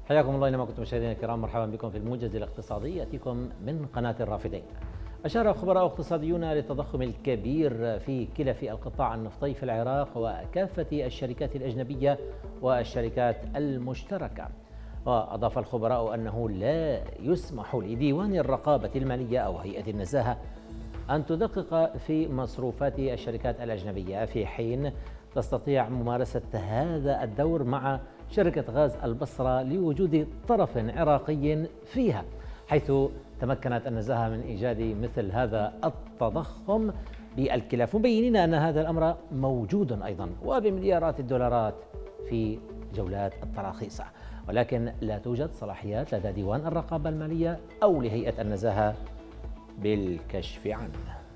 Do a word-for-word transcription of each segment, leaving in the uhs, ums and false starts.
حياكم الله اينما كنتم مشاهدينا الكرام، مرحبا بكم في الموجز الاقتصادي ياتيكم من قناه الرافدين. أشار خبراء اقتصاديون للتضخم الكبير في كلف القطاع النفطي في العراق وكافة الشركات الأجنبية والشركات المشتركة. وأضاف الخبراء أنه لا يسمح لديوان الرقابة المالية أو هيئة النزاهة أن تدقق في مصروفات الشركات الأجنبية، في حين تستطيع ممارسة هذا الدور مع شركة غاز البصرة لوجود طرف عراقي فيها، حيث تمكنت النزاهة من إيجاد مثل هذا التضخم بالكلف، مبينين أن هذا الأمر موجود أيضا وبمليارات الدولارات في جولات التراخيص، ولكن لا توجد صلاحيات لدى ديوان الرقابة المالية أو لهيئة النزاهة بالكشف عنه.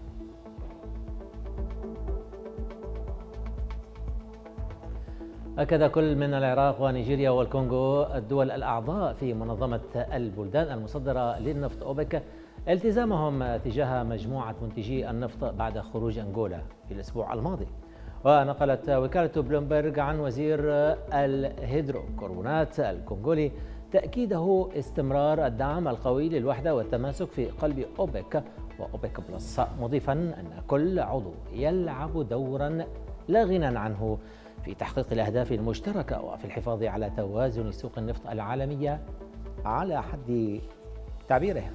أكد كل من العراق ونيجيريا والكونغو الدول الأعضاء في منظمة البلدان المصدرة للنفط أوبك التزامهم تجاه مجموعة منتجي النفط بعد خروج أنغولا في الأسبوع الماضي. ونقلت وكالة بلومبرغ عن وزير الهيدروكربونات الكونغولي تأكيده استمرار الدعم القوي للوحدة والتماسك في قلب أوبك وأوبك بلس، مضيفا أن كل عضو يلعب دورا لا غنى عنه في تحقيق الأهداف المشتركة وفي الحفاظ على توازن سوق النفط العالمية على حد تعبيره.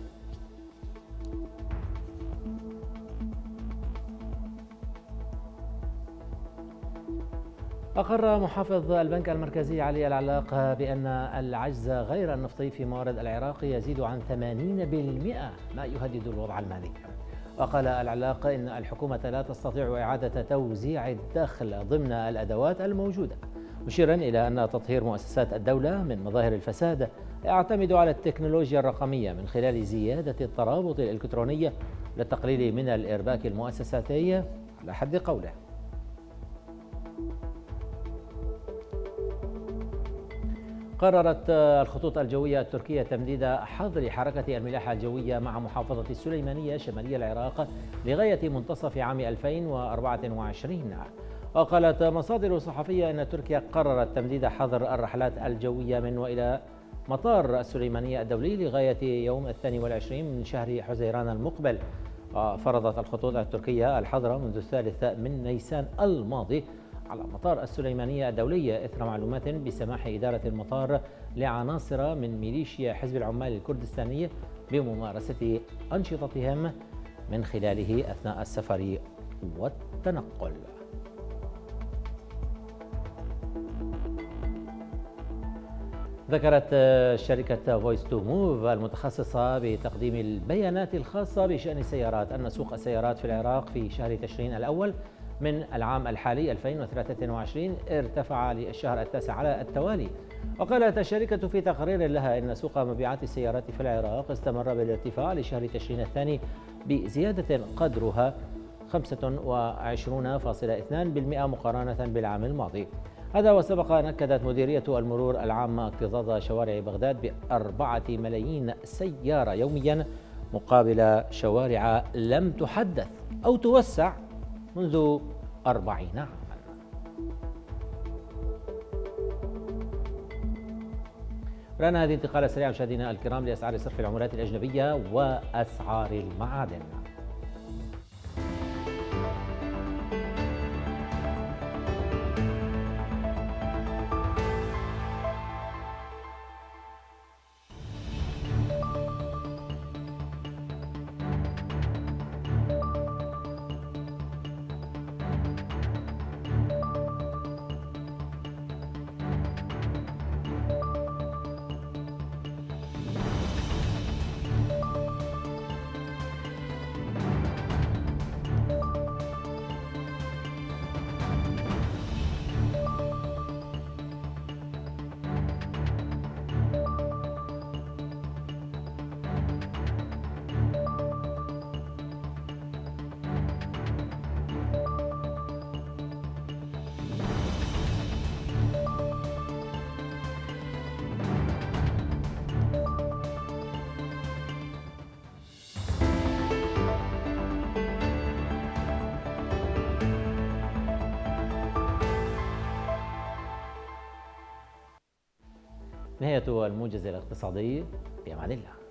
أقر محافظ البنك المركزي علي العلاق بأن العجز غير النفطي في موارد العراق يزيد عن ثمانين بالمئة، ما يهدد الوضع المالي. وقال العلاق إن الحكومة لا تستطيع إعادة توزيع الدخل ضمن الأدوات الموجودة، مشيرا إلى أن تطهير مؤسسات الدولة من مظاهر الفساد يعتمد على التكنولوجيا الرقمية من خلال زيادة الترابط الإلكتروني للتقليل من الإرباك المؤسساتي على حد قوله. قررت الخطوط الجوية التركية تمديد حظر حركة الملاحة الجوية مع محافظة السليمانية شمالي العراق لغاية منتصف عام ألفين وأربعة وعشرين. وقالت مصادر صحفية أن تركيا قررت تمديد حظر الرحلات الجوية من وإلى مطار السليمانية الدولي لغاية يوم الثاني والعشرين من شهر حزيران المقبل. وفرضت الخطوط التركية الحظر منذ الثالث من نيسان الماضي على مطار السليمانية الدولية إثر معلومات بسماح إدارة المطار لعناصر من ميليشيا حزب العمال الكردستاني بممارسة أنشطتهم من خلاله أثناء السفر والتنقل. ذكرت شركة فويس تو موف المتخصصة بتقديم البيانات الخاصة بشأن السيارات أن سوق السيارات في العراق في شهر تشرين الأول من العام الحالي ألفين وثلاثة وعشرين ارتفع للشهر التاسع على التوالي. وقالت الشركة في تقرير لها إن سوق مبيعات السيارات في العراق استمر بالارتفاع لشهر تشرين الثاني بزيادة قدرها خمسة وعشرين فاصلة اثنين بالمئة مقارنة بالعام الماضي. هذا وسبق أن أكدت مديرية المرور العامة اكتظاظ شوارع بغداد بأربعة ملايين سيارة يوميا مقابل شوارع لم تحدث أو توسع منذ أربعين عاما. رانا هذه انتقالة سريعة مشاهدينا الكرام لأسعار صرف العملات الأجنبية وأسعار المعادن. نهاية الموجز الاقتصادي، في أمان الله.